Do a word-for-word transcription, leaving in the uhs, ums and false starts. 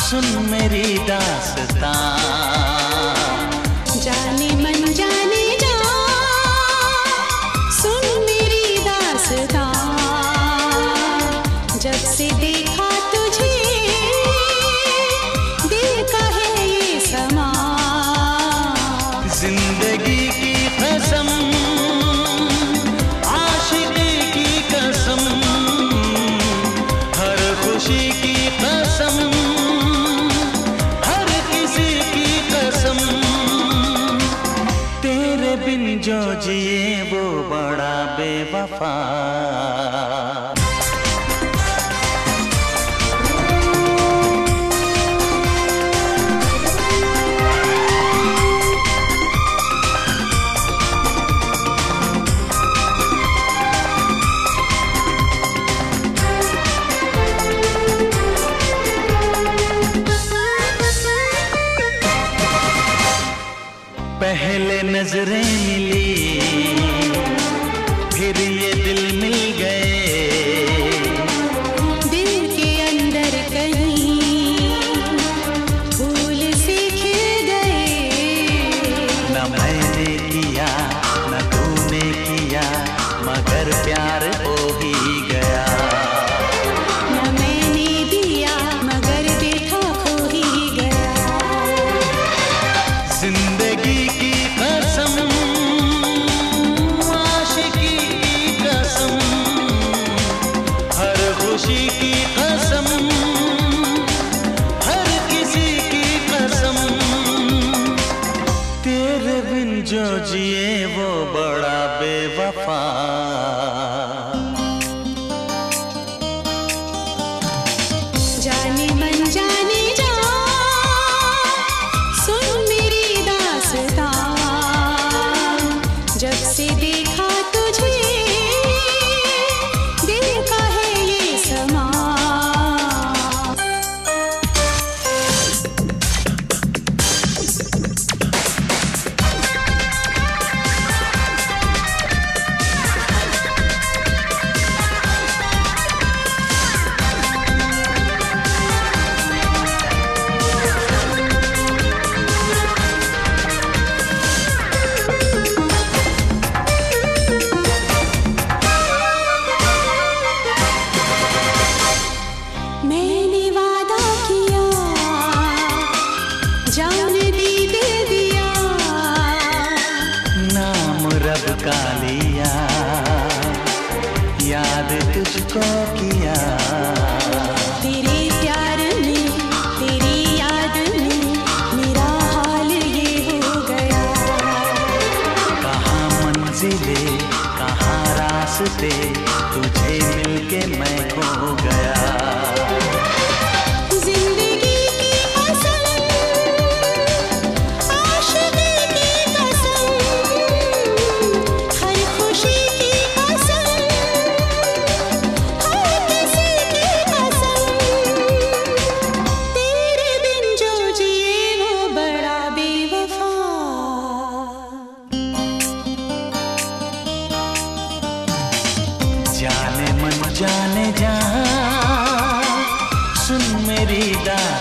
सुन मेरी दास्तां। जाने मन जाने जा, सुन मेरी दास्तां। जब से देखा तुझे, देखा है ये समा। जिंदगी की कसम, आशिकी की कसम, हर खुशी की कसम, हर किसी की कसम। तेरे बिन जो जिए वो बड़ा बेवफा। पहले नजरें मिली, फिर ये दिल मिल गए। दिल के अंदर कहीं फूल से खिल गए। न मैंने किया न तूने किया, मगर प्यार हो ही गया। न मैंने दिया मगर देखा खो ही गया। जिंदगी की कसम, आशिकी की कसम, हर खुशी की कसम, हर किसी की कसम। तेरे बिन जो जिए वो बड़ा बेवफा। जाने मन जाने जा, सुन मेरी दास्तां। जब से देखा तुझे, देखा है ये समा। मैंने वादा किया, जान दी दे दिया। नाम रब का लिया, याद तुझको किया। तेरे प्यार में, तेरी याद में, मेरा हाल ये हो गया। कहाँ मंजिले कहाँ रास्ते, तुझे मिलके मैं खो गया। जिंदगी की कसम, आशिकी की कसम, हर खुशी की कसम, हर किसी की कसम। तेरे बिन जो जिए वो बड़ा बेवफा। जाने मन जाने जा, सुन मेरी दास्तां।